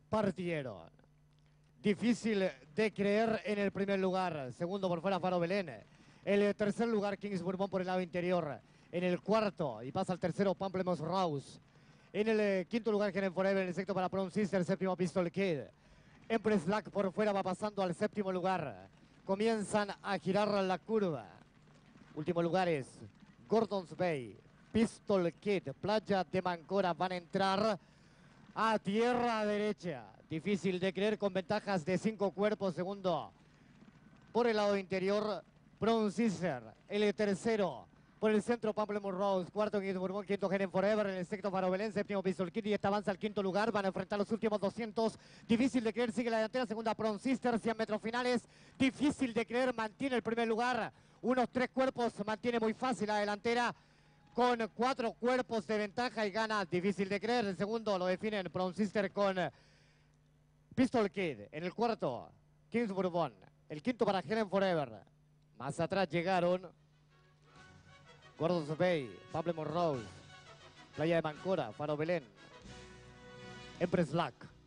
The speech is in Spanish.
partieron. Difícil de creer en el primer lugar. Segundo por fuera Faro Belén. El tercer lugar Kings Bourbon por el lado interior. En el cuarto, y pasa al tercero, Pamplemousse Rose. En el quinto lugar, Helen Forever. En el sexto para Prom Sister, séptimo Pistol Kid. Empress Black por fuera va pasando al séptimo lugar. Comienzan a girar la curva. Último lugar es Gordon's Bay, Pistol Kid, Playa de Mancora van a entrar a tierra derecha. Difícil de creer con ventajas de 5 cuerpos. Segundo por el lado interior, Prom Sister. El tercero por el centro, Pamplemousse Rose. Cuarto, Kings Bourbon. Quinto, Helen Forever. En el sexto, Faro Belén. Séptimo, Pistol Kid. Y esta avanza al quinto lugar. Van a enfrentar los últimos 200. Difícil de creer. Sigue la delantera. Segunda, Prom Sister. 100 metros finales. Difícil de creer. Mantiene el primer lugar. Unos 3 cuerpos. Mantiene muy fácil la delantera. Con 4 cuerpos de ventaja y gana. Difícil de creer. El segundo lo definen Prom Sister con Pistol Kid. En el cuarto, Kings Bourbon. El quinto para Helen Forever. Más atrás llegaron Gordon's Bay, Pamplemousse Rose, Playa de Mancora, Faro Belén, Empress Black.